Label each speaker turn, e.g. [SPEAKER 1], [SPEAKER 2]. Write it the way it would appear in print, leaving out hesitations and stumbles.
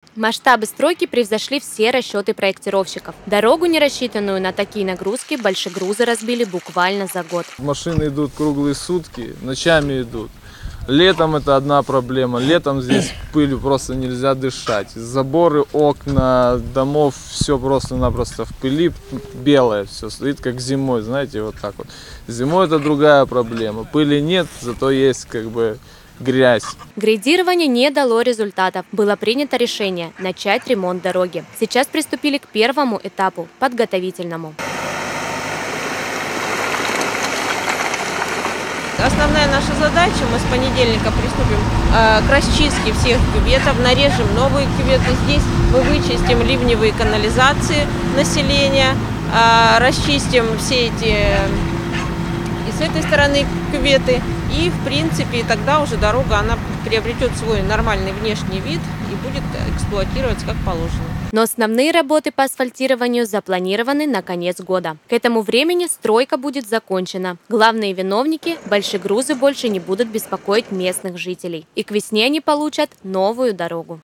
[SPEAKER 1] Масштабы стройки превзошли все расчеты проектировщиков. Дорогу, не рассчитанную на такие нагрузки, большегрузы разбили буквально за год.
[SPEAKER 2] Машины идут круглые сутки, ночами идут. Летом это одна проблема. Летом здесь пылью просто нельзя дышать. Заборы, окна, домов, все просто-напросто в пыли, белое все стоит, как зимой, знаете, вот так вот. Зимой это другая проблема. Пыли нет, зато есть грязь.
[SPEAKER 1] Грейдирование не дало результатов. Было принято решение начать ремонт дороги. Сейчас приступили к первому этапу – подготовительному.
[SPEAKER 3] Основная наша задача, мы с понедельника приступим к расчистке всех кюветов, нарежем новые кюветы. Здесь мы вычистим ливневые канализации населения, расчистим все эти и с этой стороны кюветы. И, в принципе, тогда уже дорога, она приобретет свой нормальный внешний вид и будет эксплуатироваться как положено.
[SPEAKER 1] Но основные работы по асфальтированию запланированы на конец года. К этому времени стройка будет закончена. Главные виновники – большегрузы больше не будут беспокоить местных жителей. И к весне они получат новую дорогу.